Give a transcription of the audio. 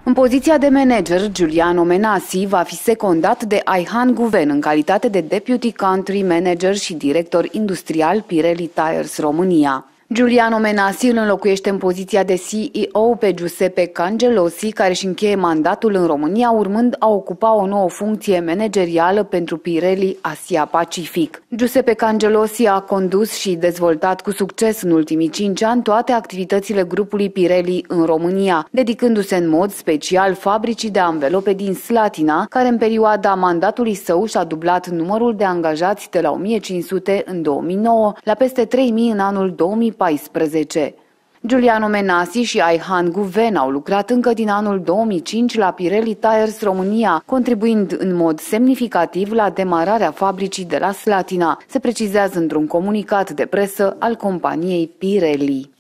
În poziția de manager, Giuliano Menassi va fi secundat de Ayhan Guven în calitate de Deputy Country Manager și director industrial Pirelli Tires România. Giuliano Menassi îl înlocuiește în poziția de CEO pe Giuseppe Cangelosi, care își încheie mandatul în România, urmând a ocupa o nouă funcție managerială pentru Pirelli Asia Pacific. Giuseppe Cangelosi a condus și dezvoltat cu succes în ultimii 5 ani toate activitățile grupului Pirelli în România, dedicându-se în mod special fabricii de anvelope din Slatina, care în perioada mandatului său și-a dublat numărul de angajați de la 1500 în 2009 la peste 3000 în anul 2014. Giuliano Menassi și Ayhan Guven au lucrat încă din anul 2005 la Pirelli Tires România, contribuind în mod semnificativ la demararea fabricii de la Slatina, se precizează într-un comunicat de presă al companiei Pirelli.